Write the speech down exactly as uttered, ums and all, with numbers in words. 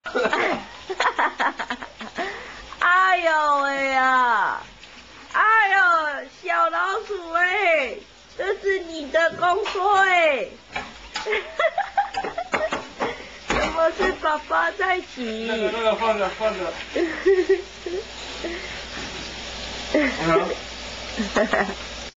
哎呦喂呀！哎呦，小老鼠哎，这是你的工作哎。怎么是爸爸在洗？ 那个那个放着放着。嗯